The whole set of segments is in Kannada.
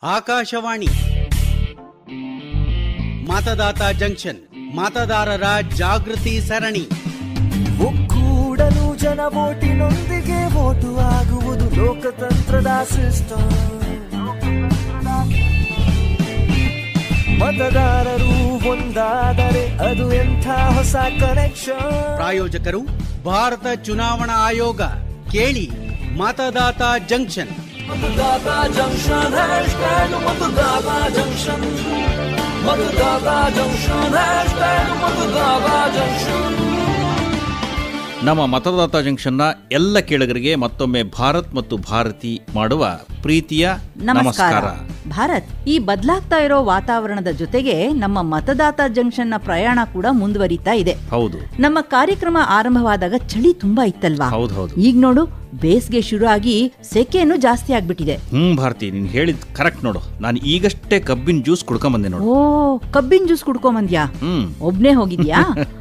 ಆಕಾಶವಾಣಿ ಮತದಾತ ಜಂಕ್ಷನ್, ಮತದಾರರ ಜಾಗೃತಿ ಸರಣಿ. ಒಕ್ಕೂಡಲು ಜನ ವೋಟಿನೊಂದಿಗೆ ವೋಟು ಆಗುವುದು ಲೋಕತಂತ್ರದ ಸಿಸ್ಟಮ್. ಮತದಾರರು ಒಂದಾದರೆ ಅದು ಎಂಥ ಹೊಸ ಕನೆಕ್ಷನ್. ಪ್ರಾಯೋಜಕರು ಭಾರತ ಚುನಾವಣಾ ಆಯೋಗ. ಕೇಳಿ ಮತದಾತ ಜಂಕ್ಷನ್. ಮತದಾತ ಜಂಕ್ಷನ್ ಹ್ಯಾಶ್ಟ್ಯಾಗ್ ಮತದಾತ ಜಂಕ್ಷನ್. ಮತದಾತ ಜಂಕ್ಷನ್ ಹ್ಯಾಶ್ಟ್ಯಾಗ್ ಮತದಾತ ಜಂಕ್ಷನ್. ನಮ್ಮ ಮತದಾತ ಜಂಕ್ಷನ್ನ ಎಲ್ಲ ಕೇಳುಗರಿಗೆ ಮತ್ತೊಮ್ಮೆ ಭಾರತ್ ಮತ್ತು ಭಾರತಿ ಮಾಡುವ ಪ್ರೀತಿಯ ನಮಸ್ಕಾರ. ಭಾರತ್, ಈ ಬದಲಾಗ್ತಾ ಇರೋ ವಾತಾವರಣದ ಜೊತೆಗೆ ನಮ್ಮ ಮತದಾತ ಜಂಕ್ಷನ್ನ ಪ್ರಯಾಣ ಕೂಡ ಮುಂದುವರಿತಾ ಇದೆ. ಹೌದು, ನಮ್ಮ ಕಾರ್ಯಕ್ರಮ ಆರಂಭವಾದಾಗ ಚಳಿ ತುಂಬಾ ಇತ್ತಲ್ವಾ? ಹೌದು. ಈಗ ನೋಡು, ಬೇಸಿಗೆ ಶುರು ಆಗಿ ಸೆಕೆನೂ ಜಾಸ್ತಿ ಆಗ್ಬಿಟ್ಟಿದೆ. ಭಾರತಿ, ನೀನ್ ಹೇಳಿದ್ ಕರೆಕ್ಟ್ ನೋಡು. ನಾನು ಈಗಷ್ಟೇ ಕಬ್ಬಿನ ಜ್ಯೂಸ್ ಕುಡ್ಕೊಂಡ್ ಬಂದೆ ನೋಡು. ಓ, ಕಬ್ಬಿನ ಜ್ಯೂಸ್ ಕುಡ್ಕೊಂಬಂದ್ಯಾ? ಒಬ್ನೇ ಹೋಗಿದ್ಯಾ?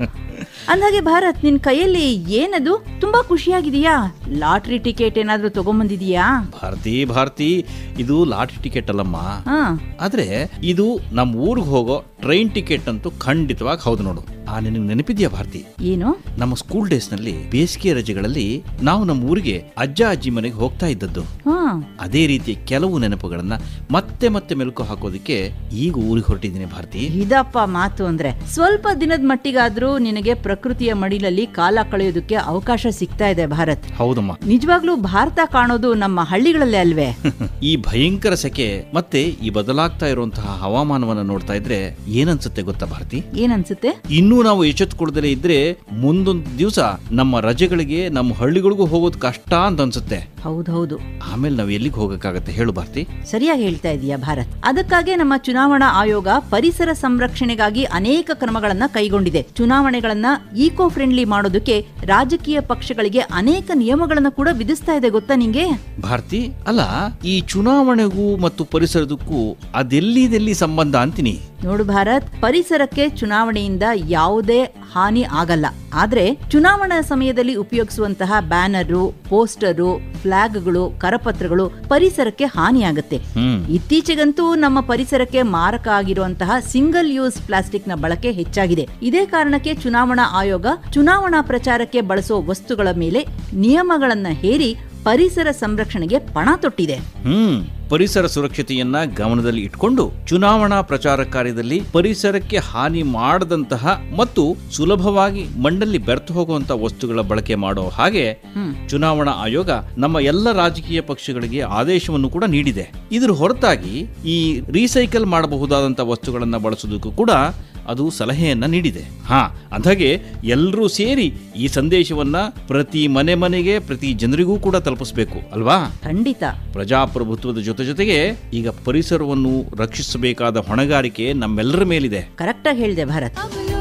ಅಂದಾಗೆ ಭಾರತ್, ನಿನ್ ಕೈಯಲ್ಲಿ ಏನದು? ತುಂಬಾ ಖುಷಿಯಾಗಿದೆಯಾ? ಲಾಟ್ರಿ ಟಿಕೆಟ್ ಏನಾದ್ರೂ ತಗೊಂಬಂದಿದೀಯಾ? ಭಾರತಿ, ಇದು ಲಾಟ್ರಿ ಟಿಕೆಟ್ ಅಲ್ಲಮ್ಮ. ಆದ್ರೆ ಇದು ನಮ್ ಊರ್ಗ್ ಹೋಗೋ ಟ್ರೈನ್ ಟಿಕೆಟ್ ಅಂತೂ ಖಂಡಿತವಾಗಿ ಹೌದು ನೋಡು. ನಿನಗೆ ನೆನಪಿದ್ಯಾ ಭಾರತಿ? ಏನು? ನಮ್ಮ ಸ್ಕೂಲ್ ಡೇಸ್ ನಲ್ಲಿ ಬೇಸಿಗೆ ರಜೆಗಳಲ್ಲಿ ನಾವು ನಮ್ಮ ಊರಿಗೆ ಅಜ್ಜ ಅಜ್ಜಿ ಮನೆಗೆ ಹೋಗ್ತಾ ಇದ್ದದ್ದು. ಅದೇ ರೀತಿ ಕೆಲವು ನೆನಪುಗಳನ್ನ ಮತ್ತೆ ಮತ್ತೆ ಮೆಲುಕು ಹಾಕೋದಕ್ಕೆ ಈಗ ಊರಿಗೆ ಹೊರಟಿದ್ದೀನಿ ಭಾರತಿ. ಇದಪ್ಪ ಮಾತು ಅಂದ್ರೆ. ಸ್ವಲ್ಪ ದಿನದ ಮಟ್ಟಿಗಾದ್ರೂ ನಿನಗೆ ಪ್ರಕೃತಿಯ ಮಡಿಲಲ್ಲಿ ಕಾಲ ಕಳೆಯೋದಕ್ಕೆ ಅವಕಾಶ ಸಿಗ್ತಾ ಇದೆ ಭಾರತ್. ಹೌದಮ್ಮ, ನಿಜವಾಗ್ಲೂ ಭಾರತ ಕಾಣೋದು ನಮ್ಮ ಹಳ್ಳಿಗಳಲ್ಲೇ ಅಲ್ವೇ? ಈ ಭಯಂಕರ ಸೆಕೆ ಮತ್ತೆ ಈ ಬದಲಾಗ್ತಾ ಇರುವಂತಹ ಹವಾಮಾನವನ್ನ ನೋಡ್ತಾ ಇದ್ರೆ ಏನನ್ಸುತ್ತೆ ಗೊತ್ತಾ ಭಾರತಿ? ಏನನ್ಸುತ್ತೆ? ಇನ್ನೂ ನಾವು ಎಚ್ಚೆತ್ತುಕೊಳ್ಳದಲೇ ಇದ್ರೆ ಮುಂದೊಂದು ದಿವಸ ನಮ್ಮ ರಜೆಗಳಿಗೆ ನಮ್ಮ ಹಳ್ಳಿಗಳಿಗೂ ಹೋಗೋದು ಕಷ್ಟ ಅಂತ ಅನ್ಸುತ್ತೆ. ಹೌದೌದು. ಆಮೇಲೆ ನಾವು ಎಲ್ಲಿಗೆ ಹೋಗಕ್ಕಾಗತ್ತೆ ಹೇಳು ಭಾರತಿ? ಸರಿಯಾಗಿ ಹೇಳ್ತಾ ಇದೀಯಾ ಭಾರತ್. ಅದಕ್ಕಾಗಿ ನಮ್ಮ ಚುನಾವಣಾ ಆಯೋಗ ಪರಿಸರ ಸಂರಕ್ಷಣೆಗಾಗಿ ಅನೇಕ ಕ್ರಮಗಳನ್ನ ಕೈಗೊಂಡಿದೆ. ಚುನಾವಣೆಗಳನ್ನ ಈಕೋ ಫ್ರೆಂಡ್ಲಿ ಮಾಡೋದಕ್ಕೆ ರಾಜಕೀಯ ಪಕ್ಷಗಳಿಗೆ ಅನೇಕ ನಿಯಮಗಳನ್ನ ಕೂಡ ವಿಧಿಸ್ತಾ ಇದೆ, ಗೊತ್ತಾ ನಿಂಗೆ? ಭಾರತಿ, ಅಲ್ಲ, ಈ ಚುನಾವಣೆಗೂ ಮತ್ತು ಪರಿಸರದಕ್ಕೂ ಅದೆಲ್ಲಿ ಸಂಬಂಧ ಅಂತೀನಿ? ನೋಡು ಭಾರತ್, ಪರಿಸರಕ್ಕೆ ಚುನಾವಣೆಯಿಂದ ಯಾವುದೇ ಹಾನಿ ಆಗಲ್ಲ. ಆದ್ರೆ ಚುನಾವಣಾ ಸಮಯದಲ್ಲಿ ಉಪಯೋಗಿಸುವಂತಹ ಬ್ಯಾನರು, ಪೋಸ್ಟರು, ಫ್ಲಾಗ್ಗಳು, ಕರಪತ್ರಗಳು ಪರಿಸರಕ್ಕೆ ಹಾನಿಯಾಗುತ್ತೆ. ಇತ್ತೀಚೆಗಂತೂ ನಮ್ಮ ಪರಿಸರಕ್ಕೆ ಮಾರಕ ಆಗಿರುವಂತಹ ಸಿಂಗಲ್ ಯೂಸ್ ಪ್ಲಾಸ್ಟಿಕ್ ನ ಬಳಕೆ ಹೆಚ್ಚಾಗಿದೆ. ಇದೇ ಕಾರಣಕ್ಕೆ ಚುನಾವಣಾ ಆಯೋಗ ಚುನಾವಣಾ ಪ್ರಚಾರಕ್ಕೆ ಬಳಸೋ ವಸ್ತುಗಳ ಮೇಲೆ ನಿಯಮಗಳನ್ನ ಹೇರಿ ಪರಿಸರ ಸಂರಕ್ಷಣೆಗೆ ಪಣ ತೊಟ್ಟಿದೆ. ಪರಿಸರ ಸುರಕ್ಷತೆಯನ್ನ ಗಮನದಲ್ಲಿ ಇಟ್ಕೊಂಡು ಚುನಾವಣಾ ಪ್ರಚಾರ ಕಾರ್ಯದಲ್ಲಿ ಪರಿಸರಕ್ಕೆ ಹಾನಿ ಮಾಡದಂತಹ ಮತ್ತು ಸುಲಭವಾಗಿ ಮಣ್ಣಲ್ಲಿ ಬೆರೆತು ಹೋಗುವಂತಹ ವಸ್ತುಗಳ ಬಳಕೆ ಮಾಡೋ ಹಾಗೆ ಚುನಾವಣಾ ಆಯೋಗ ನಮ್ಮ ಎಲ್ಲ ರಾಜಕೀಯ ಪಕ್ಷಗಳಿಗೆ ಆದೇಶವನ್ನು ಕೂಡ ನೀಡಿದೆ. ಇದರ ಹೊರತಾಗಿ ಈ ರೀಸೈಕಲ್ ಮಾಡಬಹುದಾದಂತಹ ವಸ್ತುಗಳನ್ನ ಬಳಸೋದಕ್ಕೂ ಕೂಡ ಅದು ಸಲಹೆಯನ್ನ ನೀಡಿದೆ. ಅಂದಾಗೆ ಎಲ್ಲರೂ ಸೇರಿ ಈ ಸಂದೇಶವನ್ನ ಪ್ರತಿ ಮನೆಗೆ, ಪ್ರತಿ ಜನರಿಗೂ ಕೂಡ ತಲುಪಿಸಬೇಕು ಅಲ್ವಾ? ಖಂಡಿತ. ಪ್ರಜಾಪ್ರಭುತ್ವದ ಜೊತೆಗೆ ಈಗ ಪರಿಸರವನ್ನು ರಕ್ಷಿಸಬೇಕಾದ ಹೊಣೆಗಾರಿಕೆ ನಮ್ಮೆಲ್ಲರ ಮೇಲಿದೆ. ಕರೆಕ್ಟ್ ಆಗಿ ಹೇಳಿದೆ ಭಾರತ್.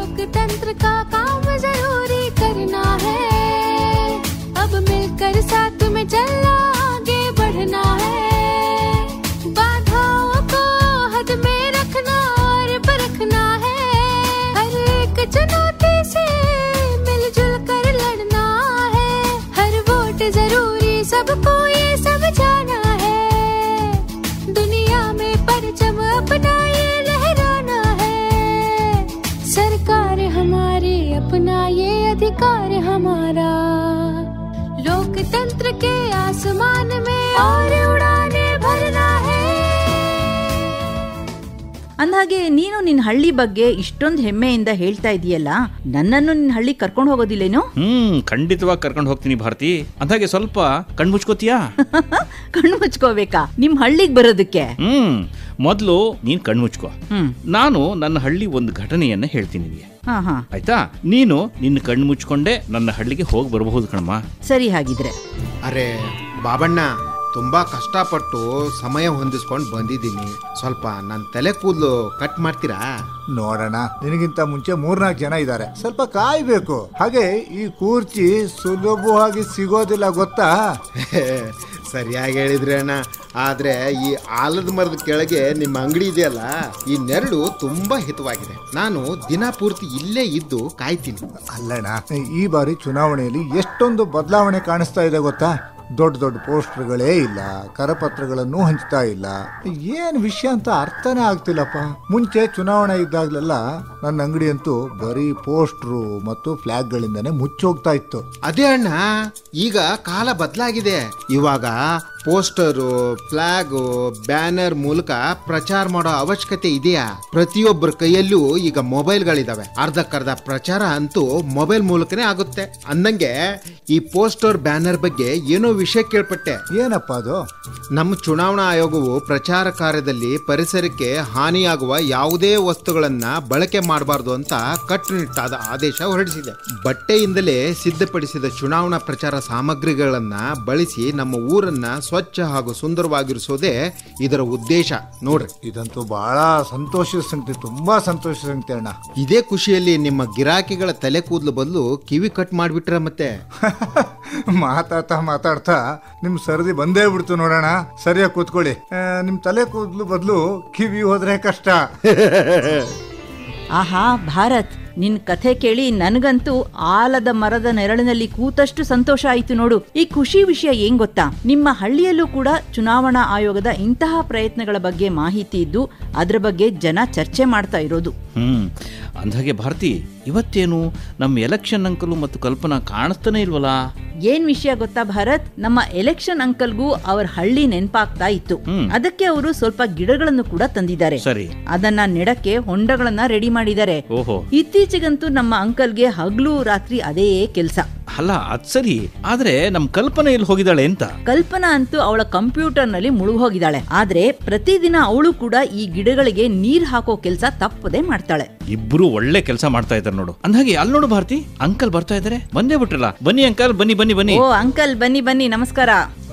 चुनौती से मिलजुल कर लड़ना है, हर वोट जरूरी सबको ये समझाना है, दुनिया में परचम अपना ये लहराना है, सरकार हमारी अपना ये अधिकार हमारा, लोकतंत्र के आसमान में और उड़ाने भरना है. ಅಂದಾಗೆ ನೀನು ನಿನ್ ಹಳ್ಳಿ ಬಗ್ಗೆ ಇಷ್ಟೊಂದು ಹೆಮ್ಮೆಯಿಂದ ಹೇಳ್ತಾ ಇದೀಯಲ್ಲ, ನನ್ನನ್ನು ನಿನ್ ಹಳ್ಳಿ ಕರ್ಕೊಂಡು ಹೋಗೋದಿಲ್ಲೇನು? ಖಂಡಿತವಾಗಿ ಕರ್ಕೊಂಡು ಹೋಗ್ತೀನಿ ಭಾರತಿ. ಅಂದಾಗೆ ಸ್ವಲ್ಪ ಕಣ್ಮುಚ್ಕೋತೀಯಾ? ಕಣ್ಣು ಮುಚ್ಕೋಬೇಕಾ ನಿಮ್ ಹಳ್ಳಿಗೆ ಬರೋದಕ್ಕೆ? ಮೊದ್ಲು ನೀನ್ ಕಣ್ಮುಚ್ಕೋ. ನಾನು ನನ್ನ ಹಳ್ಳಿ ಒಂದು ಘಟನೆಯನ್ನ ಹೇಳ್ತೀನಿ ನಿನಗೆ, ಆಯ್ತಾ? ನೀನು ನಿನ್ನ ಕಣ್ಣು ಮುಚ್ಕೊಂಡೆ ನನ್ನ ಹಳ್ಳಿಗೆ ಹೋಗಿ ಬರಬಹುದು ಕಣಮ್ಮ. ಸರಿ, ಹಾಗಿದ್ರೆ. ಅರೆ ಬಾಬಣ್ಣ, ತುಂಬಾ ಕಷ್ಟಪಟ್ಟು ಸಮಯ ಹೊಂದಿಸ್ಕೊಂಡು ಬಂದಿದ್ದೀನಿ. ಸ್ವಲ್ಪ ನನ್ನ ತಲೆ ಕೂದಲು ಕಟ್ ಮಾಡ್ತೀರಾ? ನೋಡೋಣ, ನಿನಗಿಂತ ಮುಂಚೆ 3-4 ಜನ ಇದ್ದಾರೆ, ಸ್ವಲ್ಪ ಕಾಯ್ಬೇಕು. ಹಾಗೆ ಈ ಕೂರ್ಚಿ ಸುಲಭವಾಗಿ ಸಿಗೋದಿಲ್ಲ, ಗೊತ್ತಾ? ಸರಿಯಾಗಿ ಹೇಳಿದ್ರಿ ಅಣ್ಣ. ಆದ್ರೆ ಈ ಆಲದ ಮರದ ಕೆಳಗೆ ನಿಮ್ಮ ಅಂಗಡಿ ಇದೆಯಲ್ಲ, ಈ ನೆರಳು ತುಂಬಾ ಹಿತವಾಗಿದೆ. ನಾನು ದಿನ ಪೂರ್ತಿ ಇಲ್ಲೇ ಇದ್ದು ಕಾಯ್ತೀನಿ. ಅಲ್ಲಣ್ಣ, ಈ ಬಾರಿ ಚುನಾವಣೆಯಲ್ಲಿ ಎಷ್ಟೊಂದು ಬದಲಾವಣೆ ಕಾಣಿಸ್ತಾ ಇದೆ ಗೊತ್ತಾ? ದೊಡ್ಡ ದೊಡ್ಡ ಪೋಸ್ಟರ್ಗಳೇ ಇಲ್ಲ, ಕರಪತ್ರಗಳನ್ನು ಹಂಚ್ತಾ ಇಲ್ಲ. ಏನ್ ವಿಷಯ ಅಂತ ಅರ್ಥನೇ ಆಗ್ತಿಲ್ಲಪ್ಪ. ಮುಂಚೆ ಚುನಾವಣೆ ಇದ್ದಾಗಲೆಲ್ಲ ನನ್ನ ಅಂಗಡಿ ಅಂತೂ ಬರೀ ಪೋಸ್ಟ್ರು ಮತ್ತು ಫ್ಲಾಗ್ ಗಳಿಂದಾನೆ ಮುಚ್ಚೋಗ್ತಾ ಇತ್ತು. ಅದೇ ಅಣ್ಣ, ಈಗ ಕಾಲ ಬದಲಾಗಿದೆ. ಇವಾಗ ಪೋಸ್ಟರು, ಫ್ಲಾಗು, ಬ್ಯಾನರ್ ಮೂಲಕ ಪ್ರಚಾರ ಮಾಡೋ ಅವಶ್ಯಕತೆ ಇದೆಯಾ? ಪ್ರತಿಯೊಬ್ಬರ ಕೈಯಲ್ಲೂ ಈಗ ಮೊಬೈಲ್ಗಳಿದಾವೆ. ಅರ್ಧಕ್ಕರ್ಧ ಪ್ರಚಾರ ಅಂತೂ ಮೊಬೈಲ್ ಮೂಲಕನೇ ಆಗುತ್ತೆ. ಅಂದಂಗೆ ಈ ಪೋಸ್ಟರ್, ಬ್ಯಾನರ್ ಬಗ್ಗೆ ಏನೋ ವಿಷಯ ಕೇಳ್ಪಟ್ಟೆ. ಏನಪ್ಪ ಅದು? ನಮ್ಮ ಚುನಾವಣಾ ಆಯೋಗವು ಪ್ರಚಾರ ಕಾರ್ಯದಲ್ಲಿ ಪರಿಸರಕ್ಕೆ ಹಾನಿಯಾಗುವ ಯಾವುದೇ ವಸ್ತುಗಳನ್ನ ಬಳಕೆ ಮಾಡಬಾರ್ದು ಅಂತ ಕಟ್ಟುನಿಟ್ಟಾದ ಆದೇಶ ಹೊರಡಿಸಿದೆ. ಬಟ್ಟೆಯಿಂದಲೇ ಸಿದ್ಧಪಡಿಸಿದ ಚುನಾವಣಾ ಪ್ರಚಾರ ಸಾಮಗ್ರಿಗಳನ್ನ ಬಳಸಿ ನಮ್ಮ ಊರನ್ನ ಸ್ವಚ್ಛ ಹಾಗೂ ಸುಂದರವಾಗಿರಿಸೋದೇ ಇದರ ಉದ್ದೇಶ. ನೋಡ್ರಿ, ಇದಂತೂ ಬಹಳ ಸಂತೋಷದ ಸಂಗತಿ, ತುಂಬಾ ಸಂತೋಷದ ಸಂಗತಿ ಅಣ್ಣ. ಇದೇ ಖುಷಿಯಲ್ಲಿ ನಿಮ್ಮ ಗಿರಾಕಿಗಳ ತಲೆ ಕೂದಲು ಬದಲು ಕಿವಿ ಕಟ್ ಮಾಡಿಬಿಟ್ರೆ ಮತ್ತೆ ಮಾತಾಡ್ತಾ ನಿಮ್ ಸರದಿ ಬಂದೇ ಬಿಡ್ತು ನೋಡೋಣ. ಸರಿಯಾಗಿ ಕೂತ್ಕೊಳ್ಳಿ. ನಿಮ್ ತಲೆ ಕೂದಲು ಬದಲು ಕಿವಿ ಹೋದ್ರೆ ಕಷ್ಟ. ಆಹಾ ಭಾರತ್, ನಿನ್ ಕಥೆ ಕೇಳಿ ನನಗಂತೂ ಆಲದ ಮರದ ನೆರಳಿನಲ್ಲಿ ಕೂತಷ್ಟು ಸಂತೋಷ ಆಯಿತು ನೋಡು. ಈ ಖುಷಿ ವಿಷಯ ಏನ್ ಗೊತ್ತಾ, ನಿಮ್ಮ ಹಳ್ಳಿಯಲ್ಲೂ ಕೂಡ ಚುನಾವಣಾ ಆಯೋಗದ ಇಂತಹ ಪ್ರಯತ್ನಗಳ ಬಗ್ಗೆ ಮಾಹಿತಿ ಇದ್ದು ಅದ್ರ ಬಗ್ಗೆ ಜನ ಚರ್ಚೆ ಮಾಡ್ತಾ ಇರೋದು. ಅಂದಾಗೆ ಭಾರತಿ, ಇವತ್ತೇನು ನಮ್ಮ ಎಲೆಕ್ಷನ್ ಅಂಕಲು ಮತ್ತು ಕಲ್ಪನಾ ಕಾಣಿಸ್ತಾನೆ ಇಲ್ವಲ್ಲ? ಏನ್ ವಿಷಯ ಗೊತ್ತಾ ಭಾರತ್, ನಮ್ಮ ಎಲೆಕ್ಷನ್ ಅಂಕಲ್ಗೂ ಅವ್ರ ಹಳ್ಳಿ ನೆನಪಾಗ್ತಾ ಇತ್ತು. ಅದಕ್ಕೆ ಅವರು ಸ್ವಲ್ಪ ಗಿಡಗಳನ್ನು ಕೂಡ ತಂದಿದ್ದಾರೆ. ಸರಿ, ಅದನ್ನ ನೆಡಕ್ಕೆ ಹೊಂಡಗಳನ್ನ ರೆಡಿ ಮಾಡಿದ್ದಾರೆ. ಓಹೋ, ಇತ್ತೀಚೆಗಂತೂ ನಮ್ಮ ಅಂಕಲ್ಗೆ ಹಗಲು ರಾತ್ರಿ ಅದೇ ಕೆಲ್ಸ. ಅಲ್ಲ ಅದ್ ಸರಿ, ಆದ್ರೆ ನಮ್ ಕಲ್ಪನಾ ಎಲ್ಲಿ ಹೋಗಿದ್ದಾಳೆ ಅಂತ? ಕಲ್ಪನಾ ಅಂತೂ ಅವಳ ಕಂಪ್ಯೂಟರ್ ನಲ್ಲಿ ಮುಳುಗಿ ಹೋಗಿದ್ದಾಳೆ. ಆದ್ರೆ ಪ್ರತಿದಿನ ಅವಳು ಕೂಡ ಈ ಗಿಡಗಳಿಗೆ ನೀರ್ ಹಾಕೋ ಕೆಲ್ಸ ತಪ್ಪದೆ ಮಾಡ್ತಾಳೆ. ಇಬ್ರು ಒಳ್ಳೆ ಕೆಲಸ ಮಾಡ್ತಾ ಇದ್ದಾರೆ ನೋಡು. ಅಂದಾಗೆ ಅಲ್ಲಿ ನೋಡು ಭಾರತಿ, ಅಂಕಲ್ ಬರ್ತಾ ಇದಾರೆ. ಬಂದೇ ಬಿಟ್ರಲ್ಲ. ಬನ್ನಿ ಅಂಕಲ್, ಬನ್ನಿ ಬನ್ನಿ ಬನ್ನಿ. ಓ ಅಂಕಲ್, ಬನ್ನಿ ಬನ್ನಿ, ನಮಸ್ಕಾರ.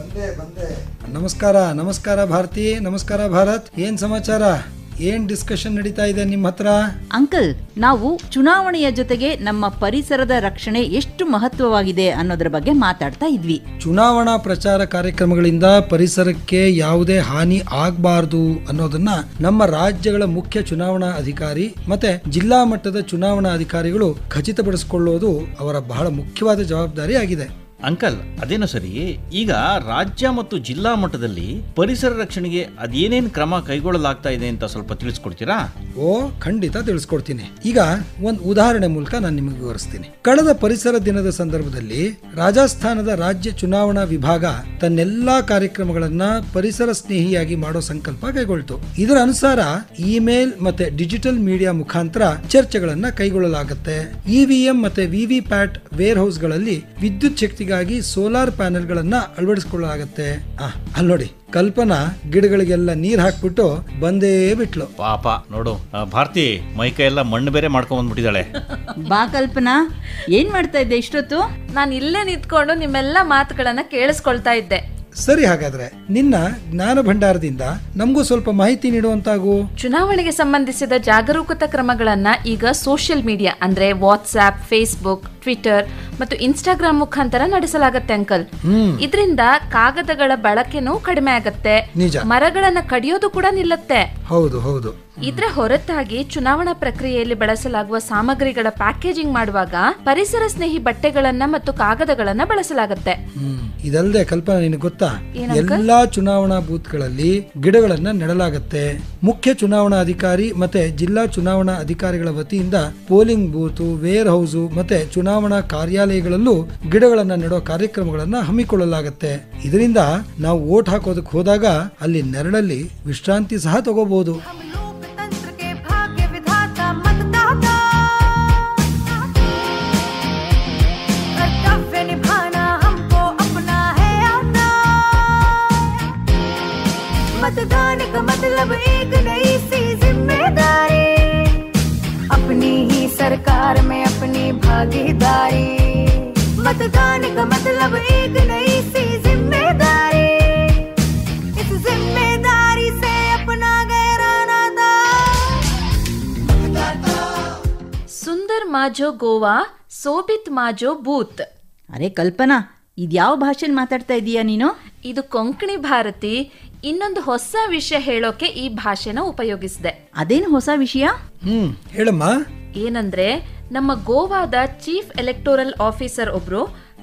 ನಮಸ್ಕಾರ. ನಮಸ್ಕಾರ ಭಾರತಿ. ನಮಸ್ಕಾರ ಭಾರತ್. ಏನ್ ಸಮಾಚಾರ? ಏನ್ ಡಿಸ್ಕಷನ್ ನಡೀತಾ ಇದೆ ನಿಮ್ಮ ಹತ್ರ? ಅಂಕಲ್, ನಾವು ಚುನಾವಣೆಯ ಜೊತೆಗೆ ನಮ್ಮ ಪರಿಸರದ ರಕ್ಷಣೆ ಎಷ್ಟು ಮಹತ್ವವಾಗಿದೆ ಅನ್ನೋದ್ರ ಬಗ್ಗೆ ಮಾತಾಡ್ತಾ ಇದ್ವಿ. ಚುನಾವಣಾ ಪ್ರಚಾರ ಕಾರ್ಯಕ್ರಮಗಳಿಂದ ಪರಿಸರಕ್ಕೆ ಯಾವುದೇ ಹಾನಿ ಆಗಬಾರದು ಅನ್ನೋದನ್ನ ನಮ್ಮ ರಾಜ್ಯಗಳ ಮುಖ್ಯ ಚುನಾವಣಾ ಅಧಿಕಾರಿ ಮತ್ತೆ ಜಿಲ್ಲಾ ಮಟ್ಟದ ಚುನಾವಣಾ ಅಧಿಕಾರಿಗಳು ಖಚಿತಪಡಿಸಿಕೊಳ್ಳುವುದು ಅವರ ಬಹಳ ಮುಖ್ಯವಾದ ಜವಾಬ್ದಾರಿ ಆಗಿದೆ. ಅಂಕಲ್, ಅದೇನೋ ಸರಿ, ಈಗ ರಾಜ್ಯ ಮತ್ತು ಜಿಲ್ಲಾ ಮಟ್ಟದಲ್ಲಿ ಪರಿಸರ ರಕ್ಷಣೆಗೆ ಅದೇನೇನ್ ಕ್ರಮ ಕೈಗೊಳ್ಳಲಾಗ್ತಾ ಇದೆ ಅಂತ ಸ್ವಲ್ಪ ತಿಳಿಸ್ಕೊಡ್ತೀರಾ? ಓ ಖಂಡಿತ ತಿಳಿಸ್ಕೊಡ್ತೀನಿ. ಈಗ ಒಂದು ಉದಾಹರಣೆ ಮೂಲಕ ನಾನು ನಿಮಗೆ ವಿವರಿಸ್ತೀನಿ. ಕಳೆದ ಪರಿಸರ ದಿನದ ಸಂದರ್ಭದಲ್ಲಿ ರಾಜಸ್ಥಾನದ ರಾಜ್ಯ ಚುನಾವಣಾ ವಿಭಾಗ ತನ್ನೆಲ್ಲಾ ಕಾರ್ಯಕ್ರಮಗಳನ್ನ ಪರಿಸರ ಸ್ನೇಹಿಯಾಗಿ ಮಾಡೋ ಸಂಕಲ್ಪ ಕೈಗೊಳ್ತು. ಇದರ ಅನುಸಾರ ಇಮೇಲ್ ಮತ್ತೆ ಡಿಜಿಟಲ್ ಮೀಡಿಯಾ ಮುಖಾಂತರ ಚರ್ಚೆಗಳನ್ನ ಕೈಗೊಳ್ಳಲಾಗುತ್ತೆ. ಇವಿಎಂ ಮತ್ತೆ ವಿವಿ ಪ್ಯಾಟ್ ವೇರ್ ಹೌಸ್ ಗಳಲ್ಲಿ ವಿದ್ಯುತ್ ಶಕ್ತಿ ಸೋಲಾರ್ ಪ್ಯಾನೆಲ್ ಗಳನ್ನ ಅಳವಡಿಸಿಕೊಳ್ಳಲಾಗುತ್ತೆ. ಅಲ್ಲಿ ನೋಡಿ, ಕಲ್ಪನಾ ಗಿಡಗಳಿಗೆಲ್ಲ ನೀರ್ ಹಾಕ್ಬಿಟ್ಟು ಬಂದೇ ಬಿಟ್ಲು. ಪಾಪ ನೋಡು ಭಾರತಿ, ಮೈಕೈ ಎಲ್ಲ ಮಣ್ಣು ಬೇರೆ ಮಾಡ್ಕೊಂಡ್ ಬಂದ್ಬಿಟ್ಟಿದ್ದಾಳೆ. ಬಾ ಕಲ್ಪನಾ, ಏನ್ ಮಾಡ್ತಾ ಇದ್ದೆ ಇಷ್ಟೊತ್ತು? ನಾನು ಇಲ್ಲೇ ನಿಂತ್ಕೊಂಡು ನಿಮ್ಮೆಲ್ಲ ಮಾತುಗಳನ್ನ ಕೇಳಿಸ್ಕೊಳ್ತಾ ಇದ್ದೆ. ಸರಿ, ಹಾಗಾದ್ರೆ ನಿನ್ನ ಜ್ಞಾನ ಭಂಡಾರದಿಂದ ನಮಗೂ ಸ್ವಲ್ಪ ಮಾಹಿತಿ ನೀಡುವಂತಾಗು. ಚುನಾವಣೆಗೆ ಸಂಬಂಧಿಸಿದ ಜಾಗರೂಕತಾ ಕ್ರಮಗಳನ್ನ ಈಗ ಸೋಷಿಯಲ್ ಮೀಡಿಯಾ ಅಂದ್ರೆ ವಾಟ್ಸ್ಆಪ್, ಫೇಸ್ಬುಕ್, ಟ್ವಿಟರ್ ಮತ್ತು ಇನ್ಸ್ಟಾಗ್ರಾಮ್ ಮುಖಾಂತರ ನಡೆಸಲಾಗುತ್ತೆ ಅಂಕಲ್. ಇದರಿಂದ ಕಾಗದಗಳ ಬಳಕೆನೂ ಕಡಿಮೆ ಆಗತ್ತೆ, ಮರಗಳನ್ನ ಕಡಿಯೋದು ಕೂಡ ನಿಲ್ಲತ್ತೆ. ಹೌದು ಹೌದು. ಇದರ ಹೊರತಾಗಿ ಚುನಾವಣಾ ಪ್ರಕ್ರಿಯೆಯಲ್ಲಿ ಬಳಸಲಾಗುವ ಸಾಮಗ್ರಿಗಳ ಪ್ಯಾಕೇಜಿಂಗ್ ಮಾಡುವಾಗ ಪರಿಸರ ಸ್ನೇಹಿ ಬಟ್ಟೆಗಳನ್ನ ಮತ್ತು ಕಾಗದಗಳನ್ನ ಬಳಸಲಾಗುತ್ತೆ. ಇದಲ್ಲದೆ ಕಲ್ಪನಾ, ನಿನಗೆ ಗೊತ್ತಾ, ಎಲ್ಲಾ ಚುನಾವಣಾ ಬೂತ್ಗಳಲ್ಲಿ ಗಿಡಗಳನ್ನ ನೆಡಲಾಗುತ್ತೆ. ಮುಖ್ಯ ಚುನಾವಣಾ ಅಧಿಕಾರಿ ಮತ್ತೆ ಜಿಲ್ಲಾ ಚುನಾವಣಾ ಅಧಿಕಾರಿಗಳ ವತಿಯಿಂದ ಪೋಲಿಂಗ್ ಬೂತ್, ವೇರ್ ಹೌಸ್ ಮತ್ತೆ ಚುನಾವಣಾ ಕಾರ್ಯಾಲಯಗಳಲ್ಲೂ ಗಿಡಗಳನ್ನ ನೆಡೋ ಕಾರ್ಯಕ್ರಮಗಳನ್ನ ಹಮ್ಮಿಕೊಳ್ಳಲಾಗುತ್ತೆ. ಇದರಿಂದ ನಾವು ವೋಟ್ ಹಾಕೋದಕ್ಕೆ ಹೋದಾಗ ಅಲ್ಲಿ ನೆರಳಲ್ಲಿ ವಿಶ್ರಾಂತಿ ಸಹ ತಗೋಬಹುದು. मतदान का मतलब एक नई सी जिम्मेदारी, अपनी ही सरकार में अपनी भागीदारी। मतदान का मतलब एक नई सी जिम्मेदारी, इस जिम्मेदारी से अपना गहरा नाता। ಸುಂದರ್ ಮಾಜೋ ಗೋವಾ, ಸೋಬಿತ್ ಮಾಜೋ ಬೂತ್. ಅರೆ ಕಲ್ಪನಾ, ಇದ್ಯಾವ ಭಾಷೆಯಲ್ಲಿ ಮಾತಾಡ್ತಾ ಇದೀಯಾ ನೀನು? ಇದು ಕೊಂಕಣಿ ಭಾರತಿ. ಇನ್ನೊಂದು ಹೊಸ ವಿಷಯ ಹೇಳೋಕೆ ಈ ಭಾಷೆನ ಉಪಯೋಗಿಸಿದೆ. ಅದೇನು ಹೊಸ ವಿಷಯ? ಹೇಳಮ್ಮ. ಏನಂದ್ರೆ, ನಮ್ಮ ಗೋವಾದ ಚೀಫ್ ಎಲೆಕ್ಟೋರಲ್ ಆಫೀಸರ್ ಒಬ್ರು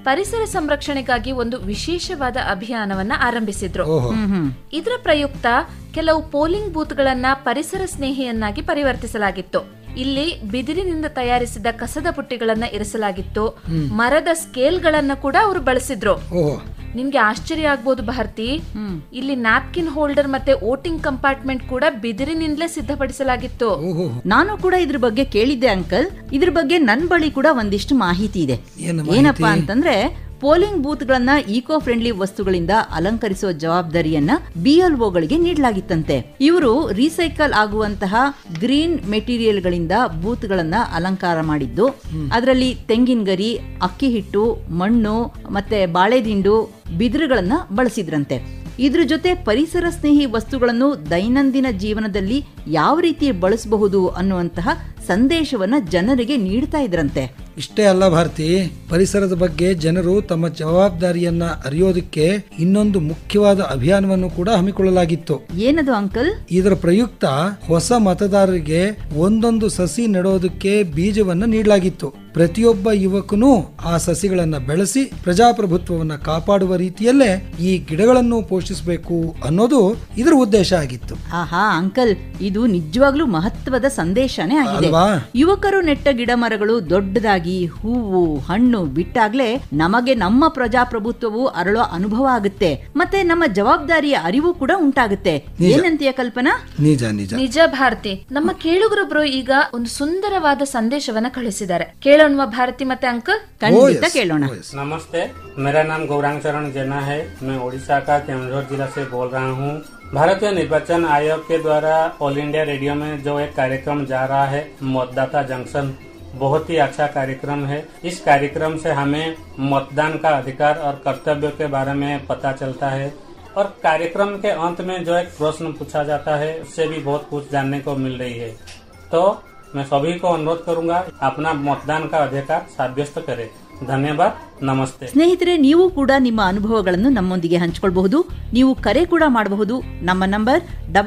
ಪರಿಸರ ಸಂರಕ್ಷಣೆಗಾಗಿ ಒಂದು ವಿಶೇಷವಾದ ಅಭಿಯಾನವನ್ನ ಆರಂಭಿಸಿದ್ರು. ಓಹೋ. ಇದರ ಪ್ರಯುಕ್ತ ಕೆಲವು ಪೋಲಿಂಗ್ ಬೂತ್ಗಳನ್ನ ಪರಿಸರ ಸ್ನೇಹಿಯನ್ನಾಗಿ ಪರಿವರ್ತಿಸಲಾಗಿತ್ತು. ಇಲ್ಲಿ ಬಿದಿರಿನಿಂದ ತಯಾರಿಸಿದ ಕಸದ ಬುಟ್ಟಿಗಳನ್ನ ಇರಿಸಲಾಗಿತ್ತು. ಮರದ ಸ್ಕೇಲ್ಗಳನ್ನ ಕೂಡ ಅವರು ಬಳಸಿದ್ರು. ಓಹೋ. ನಿಮ್ಗೆ ಆಶ್ಚರ್ಯ ಆಗ್ಬೋದು ಭಾರತಿ, ಇಲ್ಲಿ ನ್ಯಾಪ್ಕಿನ್ ಹೋಲ್ಡರ್ ಮತ್ತೆ ವೋಟಿಂಗ್ ಕಂಪಾರ್ಟ್ಮೆಂಟ್ ಕೂಡ ಬಿದಿರಿನಿಂದಲೇ ಸಿದ್ಧಪಡಿಸಲಾಗಿತ್ತು. ನಾನು ಕೂಡ ಇದ್ರ ಬಗ್ಗೆ ಕೇಳಿದ್ದೆ ಅಂಕಲ್. ಇದ್ರ ಬಗ್ಗೆ ನನ್ ಬಳಿ ಕೂಡ ಒಂದಿಷ್ಟು ಮಾಹಿತಿ ಇದೆ. ಏನಪ್ಪಾ ಅಂತಂದ್ರೆ, ಪೋಲಿಂಗ್ ಬೂತ್ಗಳನ್ನ ಈಕೋ ಫ್ರೆಂಡ್ಲಿ ವಸ್ತುಗಳಿಂದ ಅಲಂಕರಿಸುವ ಜವಾಬ್ದಾರಿಯನ್ನ BLOಗಳಿಗೆ ನೀಡಲಾಗಿತ್ತಂತೆ. ಇವರು ರೀಸೈಕಲ್ ಆಗುವಂತಹ ಗ್ರೀನ್ ಮೆಟೀರಿಯಲ್ ಗಳಿಂದ ಬೂತ್ಗಳನ್ನ ಅಲಂಕಾರ ಮಾಡಿದ್ದು, ಅದರಲ್ಲಿ ತೆಂಗಿನ ಗರಿ, ಅಕ್ಕಿ ಹಿಟ್ಟು, ಮಣ್ಣು ಮತ್ತೆ ಬಾಳೆದಿಂಡು, ಬಿದಿರುಗಳನ್ನ ಬಳಸಿದ್ರಂತೆ. ಇದ್ರ ಜೊತೆ ಪರಿಸರ ಸ್ನೇಹಿ ವಸ್ತುಗಳನ್ನು ದೈನಂದಿನ ಜೀವನದಲ್ಲಿ ಯಾವ ರೀತಿ ಬಳಸಬಹುದು ಅನ್ನುವಂತಹ ಸಂದೇಶವನ್ನ ಜನರಿಗೆ ನೀಡ್ತಾ ಇದ್ರಂತೆ. ಇಷ್ಟೇ ಅಲ್ಲ ಭಾರತಿ, ಪರಿಸರದ ಬಗ್ಗೆ ಜನರು ತಮ್ಮ ಜವಾಬ್ದಾರಿಯನ್ನ ಅರಿಯೋದಕ್ಕೆ ಇನ್ನೊಂದು ಮುಖ್ಯವಾದ ಅಭಿಯಾನವನ್ನು ಕೂಡ ಹಮ್ಮಿಕೊಳ್ಳಲಾಗಿತ್ತು. ಏನದು ಅಂಕಲ್? ಇದರ ಪ್ರಯುಕ್ತ ಹೊಸ ಮತದಾರರಿಗೆ ಒಂದೊಂದು ಸಸಿ ನೆಡೋದಕ್ಕೆ ಬೀಜವನ್ನ ನೀಡಲಾಗಿತ್ತು. ಪ್ರತಿಯೊಬ್ಬ ಯುವಕನೂ ಆ ಸಸಿಗಳನ್ನ ಬೆಳೆಸಿ ಪ್ರಜಾಪ್ರಭುತ್ವವನ್ನ ಕಾಪಾಡುವ ರೀತಿಯಲ್ಲೇ ಈ ಗಿಡಗಳನ್ನು ಪೋಷಿಸಬೇಕು ಅನ್ನೋದು ಇದರ ಉದ್ದೇಶ ಆಗಿತ್ತು. ಆಹಾ ಅಂಕಲ್, ಇದು ನಿಜವಾಗ್ಲೂ ಮಹತ್ವದ ಸಂದೇಶನೇ ಆಗಿದೆ. ಯುವಕರು ನೆಟ್ಟ ಗಿಡ ಮರಗಳು ದೊಡ್ಡದಾಗಿ ಹೂವು ಹಣ್ಣು ಬಿಟ್ಟಾಗ್ಲೇ ನಮಗೆ ನಮ್ಮ ಪ್ರಜಾಪ್ರಭುತ್ವವು ಅರಳೋ ಅನುಭವ ಆಗುತ್ತೆ, ಮತ್ತೆ ನಮ್ಮ ಜವಾಬ್ದಾರಿಯ ಅರಿವು ಕೂಡ ಉಂಟಾಗುತ್ತೆ. ಏನಂತೀಯ ಕಲ್ಪನಾ? ನಿಜ ನಿಜ ನಿಜ ಭಾರತಿ. ನಮ್ಮ ಕೇಳುಗರೊಬ್ರು ಈಗ ಒಂದು ಸುಂದರವಾದ ಸಂದೇಶವನ್ನ ಕಳಿಸಿದ್ದಾರೆ. ಕೇಳೋಣ ಭಾರತಿ ಮತ್ತೆ ಅಂಕಲ್? ಖಂಡಿತ ಕೇಳೋಣ. नमस्ते, मेरा नाम गौरांग चरण जेना है। मैं ओडिशा का केंद्र जिला से बोल रहा हूँ। भारतीय निर्वाचन आयोग के द्वारा ऑल इंडिया रेडियो में जो एक कार्यक्रम जा रहा है, मतदाता जंक्शन, बहुत ही अच्छा कार्यक्रम है। इस कार्यक्रम से हमें मतदान का अधिकार और कर्तव्य के बारे में पता चलता है और कार्यक्रम के अंत में जो एक प्रश्न पूछा जाता है उससे भी बहुत कुछ जानने को मिल रही है। तो मैं सभी को अनुरोध करूंगा, अपना मतदान का अधिकार साब्यस्त करें। ಧನ್ಯವಾದ, ನಮಸ್ತೆ. ಸ್ನೇಹಿತರೆ, ನೀವು ಕೂಡ ನಿಮ್ಮ ಅನುಭವಗಳನ್ನು ನಮ್ಮೊಂದಿಗೆ ಹಂಚಿಕೊಳ್ಳಬಹುದು. ನೀವು ಕರೆ ಕೂಡ ಮಾಡಬಹುದು. ನಮ್ಮ ನಂಬರ್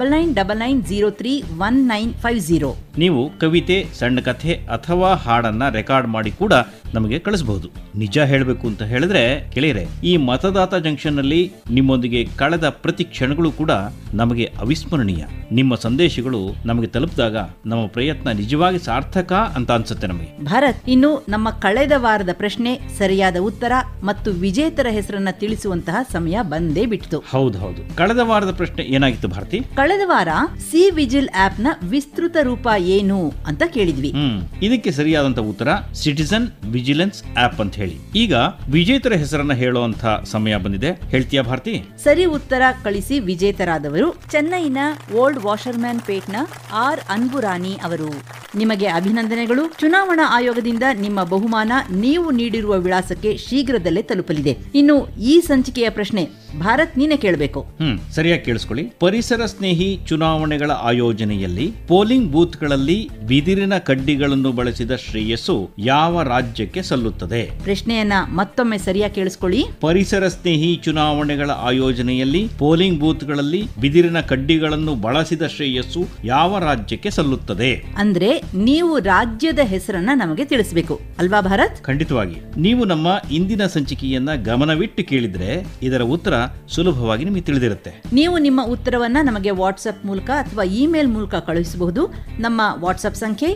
9999031950. ನೀವು ಕವಿತೆ, ಸಣ್ಣ ಕಥೆ ಅಥವಾ ಹಾಡನ್ನ ರೆಕಾರ್ಡ್ ಮಾಡಿ ಕೂಡ ನಮಗೆ ಕಳಿಸಬಹುದು. ನಿಜ ಹೇಳಬೇಕು ಅಂತ ಹೇಳಿದ್ರೆ ಕೇಳಿರೆ, ಈ ಮತದಾತ ಜಂಕ್ಷನ್ ನಲ್ಲಿ ನಿಮ್ಮೊಂದಿಗೆ ಕಳೆದ ಪ್ರತಿ ಕ್ಷಣಗಳು ಕೂಡ ನಮಗೆ ಅವಿಸ್ಮರಣೀಯ. ನಿಮ್ಮ ಸಂದೇಶಗಳು ನಮಗೆ ತಲುಪಿದಾಗ ನಮ್ಮ ಪ್ರಯತ್ನ ನಿಜವಾಗಿ ಸಾರ್ಥಕ ಅಂತ ಅನ್ಸುತ್ತೆ ನಮಗೆ. ಭಾರತ್, ಇನ್ನು ನಮ್ಮ ಕಳೆದ ವಾರದ ಪ್ರಶ್ನೆ, ಸರಿಯಾದ ಉತ್ತರ ಮತ್ತು ವಿಜೇತರ ಹೆಸರನ್ನ ತಿಳಿಸುವಂತಹ ಸಮಯ ಬಂದೇ ಬಿಟ್ಟಿತು. ಹೌದು, ಕಳೆದ ವಾರದ ಪ್ರಶ್ನೆ ಏನಾಗಿತ್ತು ಭಾರತಿ? ಕಳೆದ ವಾರ ಸಿ ವಿಜಿಲ್ ಆಪ್ ನ ವಿಸ್ತೃತ ರೂಪ ಏನು ಅಂತ ಕೇಳಿದ್ವಿ. ಇದಕ್ಕೆ ಸರಿಯಾದಂತ ಉತ್ತರ ಸಿಟಿಜನ್ ವಿಜಿಲೆನ್ಸ್ ಆಪ್ ಅಂತ ಹೇಳಿ. ಈಗ ವಿಜೇತರ ಹೆಸರನ್ನ ಹೇಳುವಂತ ಸಮಯ ಬಂದಿದೆ. ಹೇಳ್ತೀಯಾ ಭಾರತಿ? ಸರಿ ಉತ್ತರ ಕಳಿಸಿ ವಿಜೇತರಾದವರು ಚೆನ್ನೈನ ಓಲ್ಡ್ ವಾಷರ್ಮ್ಯಾನ್ ಪೇಟ್ನ ಆರ್ ಅನ್ಬುರಾನಿ ಅವರು. ನಿಮಗೆ ಅಭಿನಂದನೆಗಳು. ಚುನಾವಣಾ ಆಯೋಗದಿಂದ ನಿಮ್ಮ ಬಹುಮಾನ ನೀವು ನೀಡಿರುವ ವಿಳಾಸಕ್ಕೆ ಶೀಘ್ರದಲ್ಲೇ ತಲುಪಲಿದೆ. ಇನ್ನು ಈ ಸಂಚಿಕೆಯ ಪ್ರಶ್ನೆ ಭಾರತ್, ನೀನೆ ಕೇಳಬೇಕು. ಸರಿಯಾಗಿ ಕೇಳಿಸ್ಕೊಳ್ಳಿ. ಪರಿಸರ ಸ್ನೇಹಿ ಚುನಾವಣೆಗಳ ಆಯೋಜನೆಯಲ್ಲಿ ಪೋಲಿಂಗ್ ಬೂತ್ಗಳಲ್ಲಿ ಬಿದಿರಿನ ಕಡ್ಡಿಗಳನ್ನು ಬಳಸಿದ ಶ್ರೇಯಸ್ಸು ಯಾವ ರಾಜ್ಯಕ್ಕೆ ಸಲ್ಲುತ್ತದೆ? ಪ್ರಶ್ನೆಯನ್ನ ಮತ್ತೊಮ್ಮೆ ಸರಿಯಾಗಿ ಕೇಳಿಸ್ಕೊಳ್ಳಿ. ಪರಿಸರ ಸ್ನೇಹಿ ಚುನಾವಣೆಗಳ ಆಯೋಜನೆಯಲ್ಲಿ ಪೋಲಿಂಗ್ ಬೂತ್ಗಳಲ್ಲಿ ಬಿದಿರಿನ ಕಡ್ಡಿಗಳನ್ನು ಬಳಸಿದ ಶ್ರೇಯಸ್ಸು ಯಾವ ರಾಜ್ಯಕ್ಕೆ ಸಲ್ಲುತ್ತದೆ? ಅಂದ್ರೆ ನೀವು ರಾಜ್ಯದ ಹೆಸರನ್ನ ನಮಗೆ ತಿಳಿಸಬೇಕು ಅಲ್ವಾ ಭಾರತ್? ಖಂಡಿತವಾಗಿ. ನೀವು ನಮ್ಮ ಇಂದಿನ ಸಂಚಿಕೆಯನ್ನ ಗಮನವಿಟ್ಟು ಕೇಳಿದ್ರೆ ಇದರ ಉತ್ತರ ಸುಲಭವಾಗಿ ನಿಮಗೆ ತಿಳಿದಿರುತ್ತೆ. ನೀವು ನಿಮ್ಮ ಉತ್ತರವನ್ನ ನಮಗೆ ವಾಟ್ಸ್ಆಪ್ ಮೂಲಕ ಅಥವಾ ಇಮೇಲ್ ಮೂಲಕ ಕಳುಹಿಸಬಹುದು. ನಮ್ಮ ವಾಟ್ಸ್ಆಪ್ ಸಂಖ್ಯೆ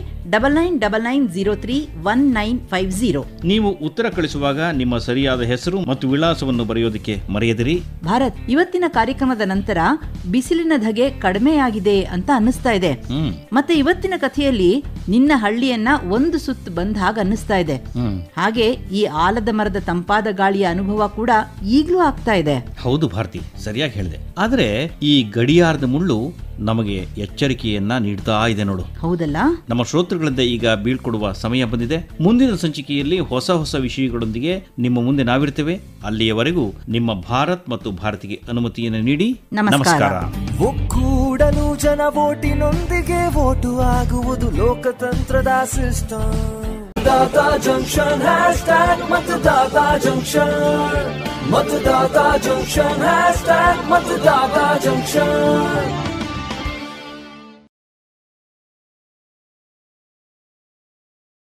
9999031950. ನೀವು ಉತ್ತರ ಕಳಿಸುವಾಗ ನಿಮ್ಮ ಸರಿಯಾದ ಹೆಸರು ಮತ್ತು ವಿಳಾಸವನ್ನು ಬರೆಯೋದಕ್ಕೆ ಮರೆಯದಿರಿ. ಭಾರತ್, ಇವತ್ತಿನ ಕಾರ್ಯಕ್ರಮದ ನಂತರ ಬಿಸಿಲಿನ ಧಗೆ ಕಡಿಮೆಯಾಗಿದೆ ಅಂತ ಅನ್ನಿಸ್ತಾ ಇದೆ. ಮತ್ತೆ ಇವತ್ತಿನ ಕಥೆಯಲ್ಲಿ ನಿನ್ನ ಹಳ್ಳಿಯನ್ನ ಒಂದು ಸುತ್ತು ಬಂದ ಹಾಗೆ ಅನ್ನಿಸ್ತಾ ಇದೆ. ಹಾಗೆ ಈ ಆಲದ ಮರದ ತಂಪಾದ ಗಾಳಿಯ ಅನುಭವ ಕೂಡ ಈಗಲೂ ಆಗ್ತಾ ಇದೆ. ಹೌದು ಭಾರತಿ, ಸರಿಯಾಗಿ ಹೇಳಿದೆ. ಆದ್ರೆ ಈ ಗಡಿಯಾರದ ಮುಳ್ಳು ನಮಗೆ ಎಚ್ಚರಿಕೆಯನ್ನ ನೀಡ್ತಾ ಇದೆ ನೋಡು. ಹೌದಲ್ಲ? ನಮ್ಮ ಶ್ರೋತೃಗಳಿಂದ ಈಗ ಬೀಳ್ಕೊಡುವ ಸಮಯ ಬಂದಿದೆ. ಮುಂದಿನ ಸಂಚಿಕೆಯಲ್ಲಿ ಹೊಸ ಹೊಸ ವಿಷಯಗಳೊಂದಿಗೆ ನಿಮ್ಮ ಮುಂದೆ ನಾವಿರ್ತೇವೆ. ಅಲ್ಲಿಯವರೆಗೂ ನಿಮ್ಮ ಭಾರತ್ ಮತ್ತು ಭಾರತಿಗೆ ಅನುಮತಿಯನ್ನು ನೀಡಿ ನಮಸ್ಕಾರ. ಒಕ್ಕೂಡಲು ಜನ ವೋಟಿನೊಂದಿಗೆ ವೋಟು ಆಗುವುದು ಲೋಕತಂತ್ರದ ಸಿಸ್ಟಮ್. मतदाता जंक्शन हैशटैग मतदाता जंक्शन, मतदाता जंक्शन हैशटैग मतदाता जंक्शन.